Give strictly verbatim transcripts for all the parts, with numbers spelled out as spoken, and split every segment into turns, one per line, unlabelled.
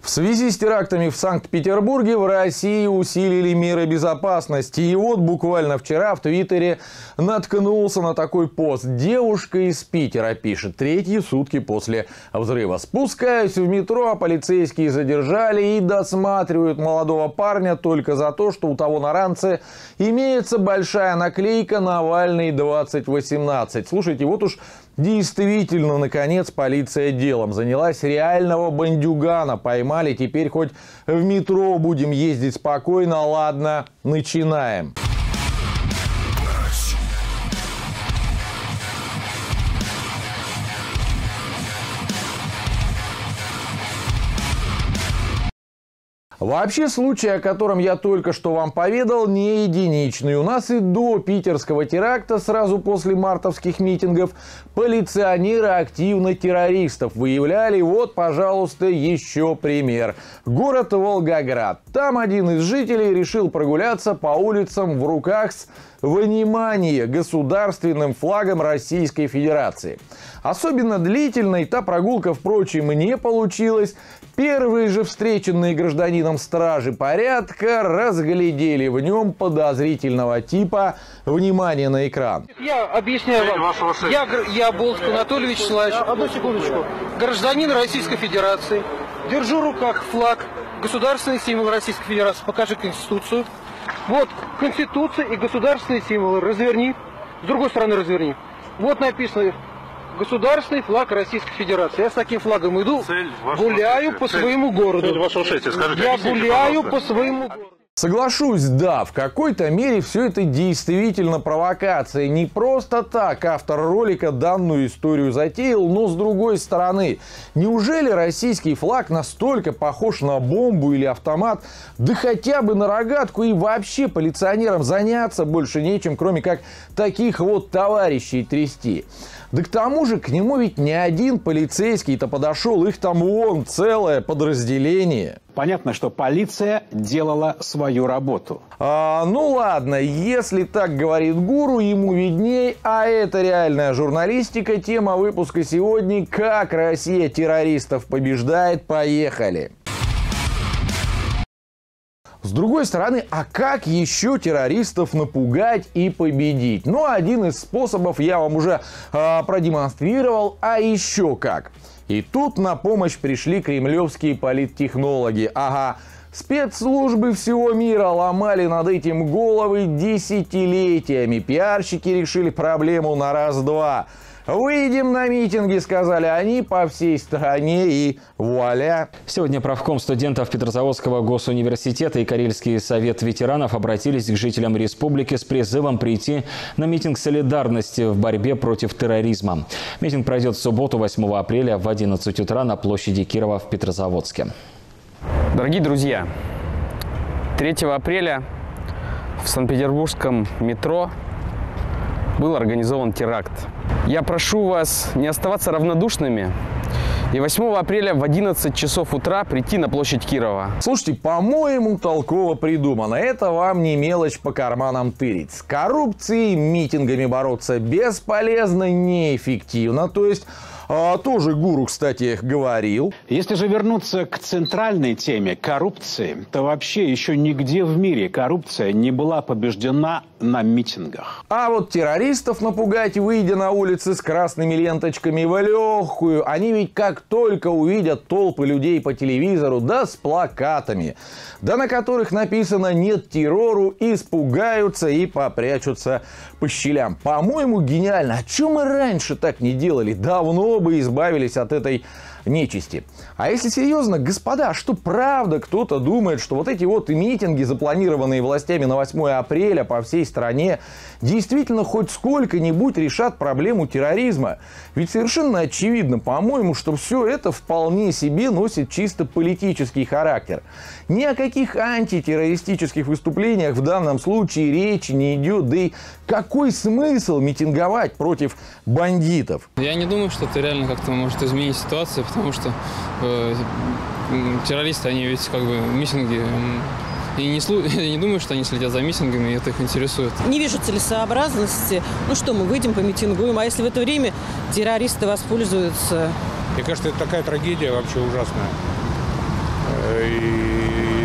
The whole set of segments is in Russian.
В связи с терактами в Санкт-Петербурге в России усилили меры безопасности. И вот буквально вчера в Твиттере наткнулся на такой пост. Девушка из Питера пишет: третьи сутки после взрыва. Спускаюсь в метро, а полицейские задержали и досматривают молодого парня только за то, что у того на ранце имеется большая наклейка «Навальный двадцать восемнадцать». Слушайте, вот уж действительно, наконец, полиция делом занялась. Реального бандюгана поймали. Теперь хоть в метро будем ездить спокойно. Ладно, начинаем. Вообще, случай, о котором я только что вам поведал, не единичный. У нас и до питерского теракта, сразу после мартовских митингов, полиционеры активно террористов выявляли. Вот, пожалуйста, еще пример. Город Волгоград. Там один из жителей решил прогуляться по улицам в руках с, внимание, государственным флагом Российской Федерации. Особенно длительной та прогулка, впрочем, не получилась. Первые же встреченные гражданином стражи порядка разглядели в нем подозрительного типа. Внимание на экран.
Я объясняю вам. Я, я Болтко Анатолий Вячеславович. Одну секундочку. Гражданин Российской Федерации. Держу в руках флаг, государственный символ Российской Федерации. Покажи Конституцию. Вот Конституция и государственные символы. Разверни. С другой стороны разверни. Вот написано: государственный флаг Российской Федерации. Я с таким флагом иду, цель гуляю по цель, своему городу. Цель вашего шествия, скажите, я гуляю по своему городу.
Соглашусь, да, в какой-то мере все это действительно провокация. Не просто так автор ролика данную историю затеял, но с другой стороны, неужели российский флаг настолько похож на бомбу или автомат, да хотя бы на рогатку, и вообще полиционерам заняться больше нечем, кроме как таких вот товарищей трясти? Да к тому же к нему ведь не один полицейский-то подошел, их там вон целое подразделение.
Понятно, что полиция делала свою работу.
А, ну ладно, если так говорит гуру, ему видней, а это реальная журналистика. Тема выпуска сегодня: как Россия террористов побеждает. Поехали! С другой стороны, а как еще террористов напугать и победить? Ну, один из способов я вам уже э, продемонстрировал, а еще как. И тут на помощь пришли кремлевские политтехнологи. Ага, спецслужбы всего мира ломали над этим головы десятилетиями. Пиарщики решили проблему на раз-два. Выйдем на митинги, сказали они, по всей стране, и вуаля.
Сегодня правком студентов Петрозаводского госуниверситета и Карельский совет ветеранов обратились к жителям республики с призывом прийти на митинг солидарности в борьбе против терроризма. Митинг пройдет в субботу, восьмого апреля, в одиннадцать утра на площади Кирова в Петрозаводске.
Дорогие друзья, третьего апреля в Санкт-Петербургском метро был организован теракт. Я прошу вас не оставаться равнодушными и восьмого апреля в одиннадцать часов утра прийти на площадь Кирова.
Слушайте, по-моему, толково придумано. Это вам не мелочь по карманам тырить. С коррупцией митингами бороться бесполезно, неэффективно. То есть... А, тоже гуру, кстати, говорил.
Если же вернуться к центральной теме коррупции, то вообще еще нигде в мире коррупция не была побеждена на митингах.
А вот террористов напугать, выйдя на улицы с красными ленточками в легкую, они ведь как только увидят толпы людей по телевизору, да с плакатами, да на которых написано «нет террору», испугаются и попрячутся по щелям. По-моему, гениально. А что мы раньше так не делали? Давно бы избавились от этой нечисти. А если серьезно, господа, что правда кто-то думает, что вот эти вот митинги, запланированные властями на восьмое апреля по всей стране, действительно хоть сколько-нибудь решат проблему терроризма? Ведь совершенно очевидно, по-моему, что все это вполне себе носит чисто политический характер. Ни о каких антитеррористических выступлениях в данном случае речи не идет. Да и какой смысл митинговать против бандитов?
Я не думаю, что это реально как-то может изменить ситуацию, потому что э, террористы, они ведь как бы митинги... И не, слу... я не думаю, что они следят за митингами, и это их интересует.
Не вижу целесообразности. Ну что, мы выйдем, помитингуем, а если в это время террористы воспользуются?
Мне кажется, это такая трагедия вообще ужасная. и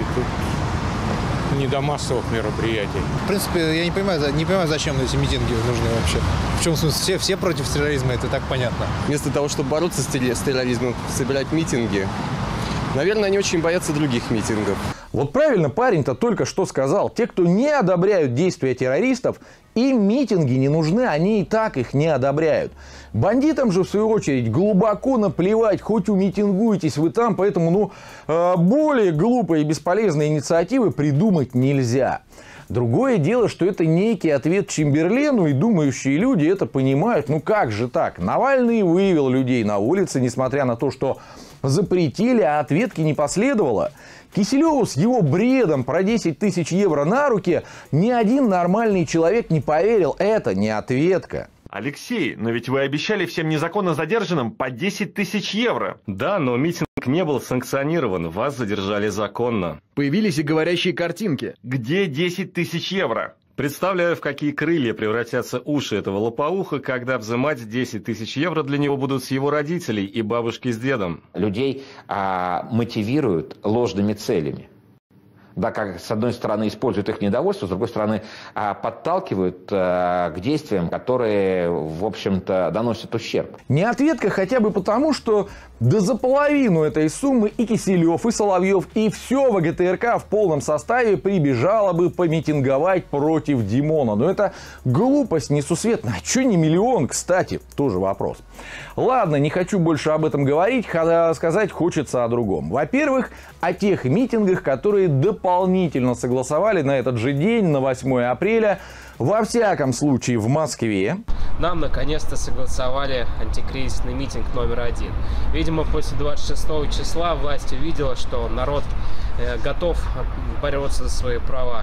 тут не до массовых мероприятий.
В принципе, я не понимаю, не понимаю, зачем эти митинги нужны вообще. В чем смысл? Все, все против терроризма, это так понятно.
Вместо того, чтобы бороться с терроризмом, собирать митинги, наверное, они очень боятся других митингов.
Вот правильно парень-то только что сказал. Те, кто не одобряют действия террористов, им митинги не нужны, они и так их не одобряют. Бандитам же, в свою очередь, глубоко наплевать, хоть умитингуетесь вы там, поэтому ну, более глупые и бесполезные инициативы придумать нельзя. Другое дело, что это некий ответ Чемберлену, и думающие люди это понимают. Ну как же так? Навальный вывел людей на улицы, несмотря на то, что запретили, а ответки не последовало. Киселеву с его бредом про десять тысяч евро на руки ни один нормальный человек не поверил. Это не ответка.
Алексей, но ведь вы обещали всем незаконно задержанным по десять тысяч евро.
Да, но митинг не был санкционирован, вас задержали законно.
Появились и говорящие картинки. Где десять тысяч евро?
Представляю, в какие крылья превратятся уши этого лопоуха, когда взимать десять тысяч евро для него будут с его родителей и бабушки с дедом.
Людей а, мотивируют ложными целями. Да, как с одной стороны используют их недовольство, с другой стороны а, подталкивают а, к действиям, которые, в общем-то, доносят ущерб.
Не ответка хотя бы потому, что да за половину этой суммы и Киселев, и Соловьев, и все ВГТРК в полном составе прибежало бы помитинговать против Димона. Но это глупость несусветная. А что не миллион, кстати? Тоже вопрос. Ладно, не хочу больше об этом говорить, сказать хочется о другом. Во-первых, о тех митингах, которые дополнительно согласовали на этот же день, на восьмое апреля, во всяком случае в Москве.
Нам наконец-то согласовали антикризисный митинг номер один. Видимо, после двадцать шестого числа власть увидела, что народ э, готов бороться за свои права.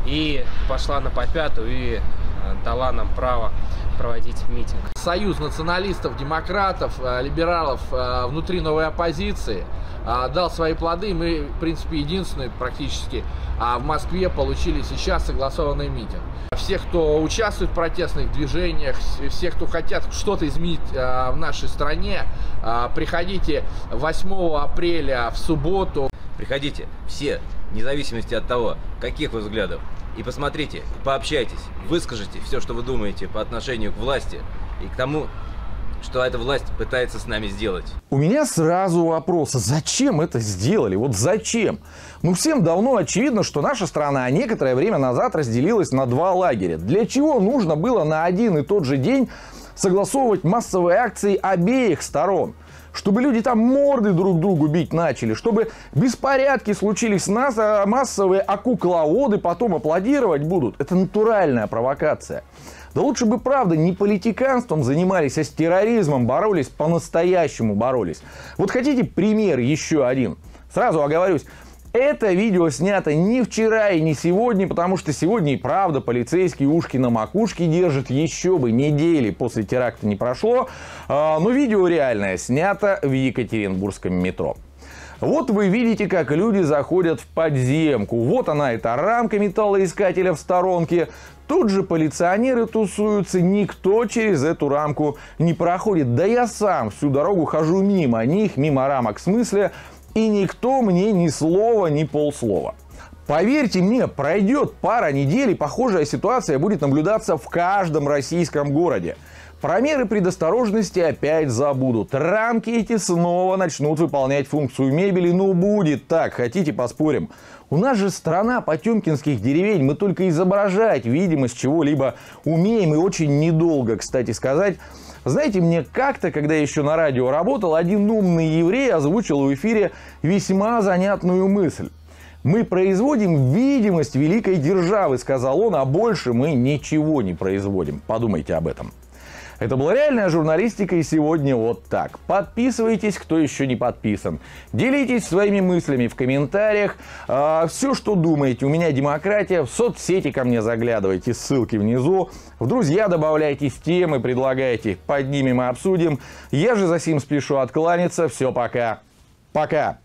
И пошла на попятую и э, дала нам право проводить митинг.
Союз националистов, демократов, э, либералов э, внутри новой оппозиции э, дал свои плоды. Мы, в принципе, единственные практически а в Москве получили сейчас согласованный митинг. Всех, кто участвует в протестных движениях, всех, кто хотят что-то изменить э, в нашей стране, э, приходите восьмого апреля в субботу.
Приходите все, вне зависимости от того, каких вы взглядов, и посмотрите, пообщайтесь, выскажите все, что вы думаете по отношению к власти и к тому, что эта власть пытается с нами сделать.
У меня сразу вопрос, зачем это сделали? Вот зачем? Ну, всем давно очевидно, что наша страна некоторое время назад разделилась на два лагеря. Для чего нужно было на один и тот же день согласовывать массовые акции обеих сторон? Чтобы люди там морды друг другу бить начали, чтобы беспорядки случились, нас, а массовые акукловоды потом аплодировать будут. Это натуральная провокация. Да лучше бы, правда, не политиканством занимались, а с терроризмом боролись, по-настоящему боролись. Вот хотите пример еще один? Сразу оговорюсь, это видео снято не вчера и не сегодня, потому что сегодня и правда полицейские ушки на макушке держат, еще бы недели после теракта не прошло. Но видео реальное, снято в Екатеринбургском метро. Вот вы видите, как люди заходят в подземку. Вот она, эта рамка металлоискателя в сторонке. Тут же полиционеры тусуются, никто через эту рамку не проходит. Да я сам всю дорогу хожу мимо них, мимо рамок в смысле, и никто мне ни слова, ни полслова. Поверьте мне, пройдет пара недель, и похожая ситуация будет наблюдаться в каждом российском городе. Про меры предосторожности опять забудут. Рамки эти снова начнут выполнять функцию мебели. Ну, будет так, хотите поспорим. У нас же страна потемкинских деревень. Мы только изображать видимость чего-либо умеем. И очень недолго, кстати сказать. Знаете, мне как-то, когда я еще на радио работал, один умный еврей озвучил в эфире весьма занятную мысль. Мы производим видимость великой державы, сказал он, а больше мы ничего не производим. Подумайте об этом. Это была реальная журналистика, и сегодня вот так. Подписывайтесь, кто еще не подписан. Делитесь своими мыслями в комментариях. А, все, что думаете. У меня демократия. В соцсети ко мне заглядывайте. Ссылки внизу. В друзья добавляйтесь, темы предлагайте. Поднимем и обсудим. Я же за сим спешу откланяться. Все, пока. Пока.